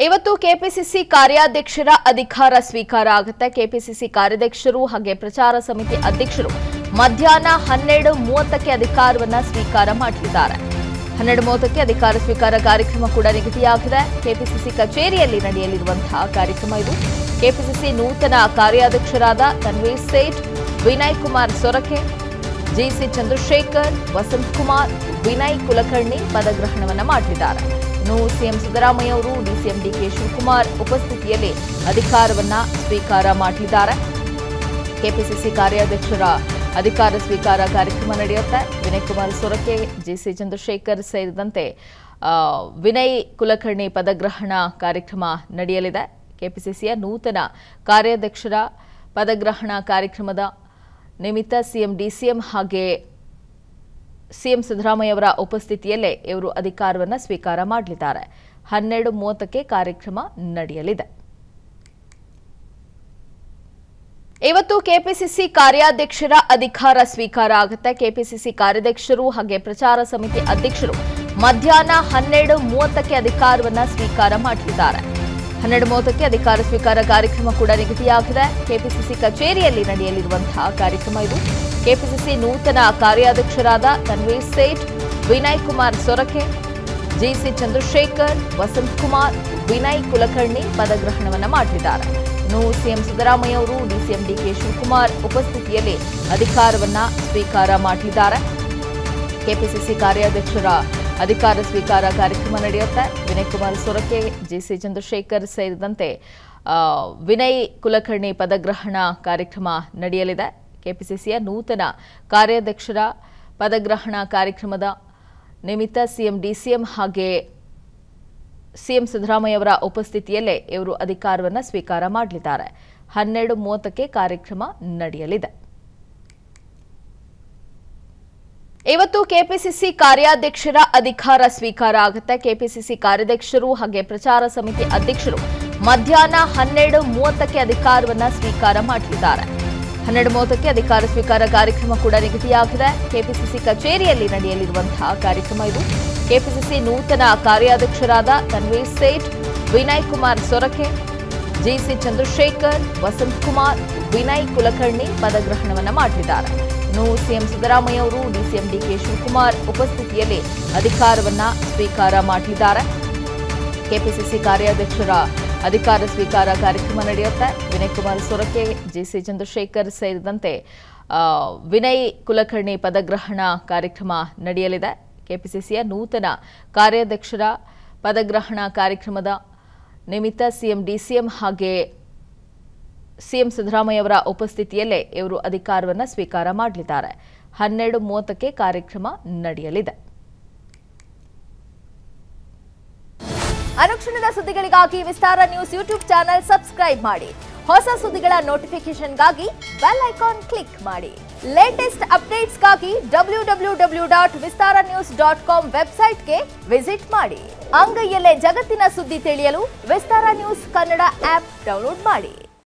ಇವತ್ತು ಕೆಪಿಸಿಸಿ ಕಾರ್ಯಾಧ್ಯಕ್ಷರ ಅಧಿಕಾರ ಸ್ವೀಕಾರ ಆಗುತ್ತೆ. ಕೆಪಿಸಿಸಿ ಕಾರ್ಯಾಧ್ಯಕ್ಷರು ಹಾಗೆ ಪ್ರಚಾರ ಸಮಿತಿ ಅಧ್ಯಕ್ಷರು ಮಧ್ಯಾಹ್ನ 12:30ಕ್ಕೆ ಅಧಿಕಾರವನ್ನ ಸ್ವೀಕಾರ ಮಾಡಲಿದ್ದಾರೆ. 12:30ಕ್ಕೆ ಅಧಿಕಾರ ಸ್ವೀಕಾರ ಕಾರ್ಯಕ್ರಮ ಕೂಡ ನಿಗದಿಯಾಗಿದೆ. ಕೆಪಿಸಿಸಿ ಕಚೇರಿಯಲ್ಲಿ ನಡೆಯಲಿರುವಂತಹ ಕಾರ್ಯಕ್ರಮ ಇದು. ಕೆಪಿಸಿಸಿ ನೂತನ ಕಾರ್ಯಾಧ್ಯಕ್ಷರಾದ ತನ್ವೀರ್ ಸೇಠ್, ವಿನಯ್ ಕುಮಾರ್ ಸೊರಕೆ, ಜಿಸಿ ಚಂದ್ರಶೇಖರ್, ವಸಂತ್ ಕುಮಾರ್, ವಿನಯ್ ಕುಲಕರ್ಣಿ ಪದಗ್ರಹಣವನ್ನ ಮಾಡಲಿದ್ದಾರೆ. ಇನ್ನು ಸಿಎಂ ಸಿದ್ದರಾಮಯ್ಯ ಅವರು, ಡಿಸಿಎಂ ಡಿಕೆ ಶಿವಕುಮಾರ್ ಉಪಸ್ಥಿತಿಯಲ್ಲಿ ಅಧಿಕಾರವನ್ನ ಸ್ವೀಕಾರ ಮಾಡಲಿದ್ದಾರೆ. ಕೆಪಿಸಿಸಿ ಕಾರ್ಯಾಧ್ಯಕ್ಷರ ಅಧಿಕಾರ ಸ್ವೀಕಾರ ಕಾರ್ಯಕ್ರಮ ನಡೆಯುತ್ತೆ. ವಿನಯ್ ಕುಮಾರ್ ಸೊರಕೆ, ಜಿಸಿ ಚಂದ್ರಶೇಖರ್ ಸೇರಿದಂತೆ ವಿನಯ್ ಕುಲಕರ್ಣಿ ಪದಗ್ರಹಣ ಕಾರ್ಯಕ್ರಮ ನಡೆಯಲಿದೆ. ಕೆಪಿಸಿಸಿಯ ನೂತನ ಕಾರ್ಯಾಧ್ಯಕ್ಷರ ಪದಗ್ರಹಣ ಕಾರ್ಯಕ್ರಮದ ನಿಮಿತ್ತ ಸಿಎಂ ಡಿಸಿಎಂ ಹಾಗೆ ಸಿಎಂ ಸಿದ್ದರಾಮಯ್ಯ ಅವರ ಉಪಸ್ಥಿತಿಯಲ್ಲೇ ಇವರು ಅಧಿಕಾರವನ್ನು ಸ್ವೀಕಾರ ಮಾಡಲಿದ್ದಾರೆ. 12:30ಕ್ಕೆ ಕಾರ್ಯಕ್ರಮ ನಡೆಯಲಿದೆ. ಇವತ್ತು ಕೆಪಿಸಿಸಿ ಕಾರ್ಯಾಧ್ಯಕ್ಷರ ಅಧಿಕಾರ ಸ್ವೀಕಾರ ಆಗುತ್ತೆ. ಕೆಪಿಸಿಸಿ ಕಾರ್ಯಾಧ್ಯಕ್ಷರು ಹಾಗೆ ಪ್ರಚಾರ ಸಮಿತಿ ಅಧ್ಯಕ್ಷರು ಮಧ್ಯಾಹ್ನ 12:30ಕ್ಕೆ ಅಧಿಕಾರವನ್ನ ಸ್ವೀಕಾರ ಮಾಡಲಿದ್ದಾರೆ. 12:30ಕ್ಕೆ ಅಧಿಕಾರ ಸ್ವೀಕಾರ ಕಾರ್ಯಕ್ರಮ ಕೂಡ ನಿಗದಿಯಾಗಿದೆ. ಕೆಪಿಸಿಸಿ ಕಚೇರಿಯಲ್ಲಿ ನಡೆಯಲಿರುವಂತಹ ಕಾರ್ಯಕ್ರಮ ಇದು. ಕೆಪಿಸಿಸಿ ನೂತನ ಕಾರ್ಯಾಧ್ಯಕ್ಷರಾದ ತನ್ವೀರ್ ಸೇಠ್, ವಿನಯ್ ಕುಮಾರ್ ಸೊರಕೆ, ಜಿಸಿ ಚಂದ್ರಶೇಖರ್, ವಸಂತ್ ಕುಮಾರ್, ವಿನಯ್ ಕುಲಕರ್ಣಿ ಪದಗ್ರಹಣವನ್ನ ಮಾಡಲಿದ್ದಾರೆ. ಇನ್ನು ಸಿಎಂ ಸಿದ್ದರಾಮಯ್ಯ ಅವರು, ಡಿಸಿಎಂ ಡಿಕೆ ಶಿವಕುಮಾರ್ ಉಪಸ್ಥಿತಿಯಲ್ಲಿ ಅಧಿಕಾರವನ್ನ ಸ್ವೀಕಾರ ಮಾಡಲಿದ್ದಾರೆ. ಕೆಪಿಸಿಸಿ ಕಾರ್ಯಾಧ್ಯಕ್ಷರ ಅಧಿಕಾರ ಸ್ವೀಕಾರ ಕಾರ್ಯಕ್ರಮ ನಡೆಯುತ್ತೆ. ವಿನಯ್ ಕುಮಾರ್ ಸೊರಕೆ, ಜಿಸಿ ಚಂದ್ರಶೇಖರ್ ಸೇರಿದಂತೆ ವಿನಯ್ ಕುಲಕರ್ಣಿ ಪದಗ್ರಹಣ ಕಾರ್ಯಕ್ರಮ ನಡೆಯಲಿದೆ. ಕೆಪಿಸಿಸಿಯ ನೂತನ ಕಾರ್ಯಾಧ್ಯಕ್ಷರ ಪದಗ್ರಹಣ ಕಾರ್ಯಕ್ರಮದ ನಿಮಿತ್ತ ಸಿಎಂ ಡಿಸಿಎಂ ಹಾಗೆ ಸಿಎಂ ಸಿದ್ದರಾಮಯ್ಯ ಅವರ ಉಪಸ್ಥಿತಿಯಲ್ಲೇ ಇವರು ಅಧಿಕಾರವನ್ನು ಸ್ವೀಕಾರ ಮಾಡಲಿದ್ದಾರೆ. 12:30ಕ್ಕೆ ಕಾರ್ಯಕ್ರಮ ನಡೆಯಲಿದೆ. ಇವತ್ತು ಕೆಪಿಸಿಸಿ ಕಾರ್ಯಾಧ್ಯಕ್ಷರ ಅಧಿಕಾರ ಸ್ವೀಕಾರ ಆಗುತ್ತೆ. ಕೆಪಿಸಿಸಿ ಕಾರ್ಯಾಧ್ಯಕ್ಷರು ಹಾಗೆ ಪ್ರಚಾರ ಸಮಿತಿ ಅಧ್ಯಕ್ಷರು ಮಧ್ಯಾಹ್ನ 12:30ಕ್ಕೆ ಅಧಿಕಾರವನ್ನ ಸ್ವೀಕಾರ ಮಾಡಲಿದ್ದಾರೆ. 12:30ಕ್ಕೆ ಅಧಿಕಾರ ಸ್ವೀಕಾರ ಕಾರ್ಯಕ್ರಮ ಕೂಡ ನಿಗದಿಯಾಗಿದೆ. ಕೆಪಿಸಿಸಿ ಕಚೇರಿಯಲ್ಲಿ ನಡೆಯಲಿರುವಂತಹ ಕಾರ್ಯಕ್ರಮ ಇದು. ಕೆಪಿಸಿಸಿ ನೂತನ ಕಾರ್ಯಾಧ್ಯಕ್ಷರಾದ ತನ್ವೀರ್ ಸೇಠ್, ವಿನಯ್ ಕುಮಾರ್ ಸೊರಕೆ, ಜಿಸಿ ಚಂದ್ರಶೇಖರ್, ವಸಂತ್ ಕುಮಾರ್, ವಿನಯ್ ಕುಲಕರ್ಣಿ ಪದಗ್ರಹಣವನ್ನ ಮಾಡಲಿದ್ದಾರೆ. ಇನ್ನು ಸಿಎಂ ಸಿದ್ದರಾಮಯ್ಯ ಅವರು, ಡಿಸಿಎಂ ಡಿಕೆ ಶಿವಕುಮಾರ್ ಉಪಸ್ಥಿತಿಯಲ್ಲಿ ಅಧಿಕಾರವನ್ನ ಸ್ವೀಕಾರ ಮಾಡಲಿದ್ದಾರೆ. ಕೆಪಿಸಿಸಿ ಕಾರ್ಯಾಧ್ಯಕ್ಷರ ಅಧಿಕಾರ ಸ್ವೀಕಾರ ಕಾರ್ಯಕ್ರಮ ನಡೆಯುತ್ತೆ. ವಿನಯ್ ಕುಮಾರ್ ಸೊರಕೆ, ಜಿಸಿ ಚಂದ್ರಶೇಖರ್ ಸೇರಿದಂತೆ ವಿನಯ್ ಕುಲಕರ್ಣಿ ಪದಗ್ರಹಣ ಕಾರ್ಯಕ್ರಮ ನಡೆಯಲಿದೆ. ಕೆಪಿಸಿಸಿಯ ನೂತನ ಕಾರ್ಯಾಧ್ಯಕ್ಷರ ಪದಗ್ರಹಣ ಕಾರ್ಯಕ್ರಮದ ನಿಮಿತ್ತ ಸಿಎಂ ಡಿಸಿಎಂ ಹಾಗೆ ಸಿಎಂ ಸಿದ್ದರಾಮಯ್ಯ ಅವರ ಉಪಸ್ಥಿತಿಯಲ್ಲೇ ಇವರು ಅಧಿಕಾರವನ್ನು ಸ್ವೀಕಾರ ಮಾಡಲಿದ್ದಾರೆ. 12:30ಕ್ಕೆ ಕಾರ್ಯಕ್ರಮ ನಡೆಯಲಿದೆ. ಅನುಕ್ಷಣದ ಸುದ್ದಿಗಳಿಗಾಗಿ Vistara news YouTube channel subscribe ಮಾಡಿ. ಹೊಸ ಸುದ್ದಿಗಳ ನೋಟಿಫಿಕೇಶನ್ಗಾಗಿ ಬೆಲ್ ಐಕಾನ್ ಕ್ಲಿಕ್ ಮಾಡಿ. ಲೇಟೆಸ್ಟ್ ಅಪ್ಡೇಟ್ಸ್ಗಾಗಿ www.vistaranews.com ವೆಬ್ಸೈಟ್ಗೆ ವಿಸಿಟ್ ಮಾಡಿ. ಅಂಗೈಯಲ್ಲೇ ಜಗತ್ತಿನ ಸುದ್ದಿ ತಿಳಿಯಲು Vistara news Kannada app download ಮಾಡಿ.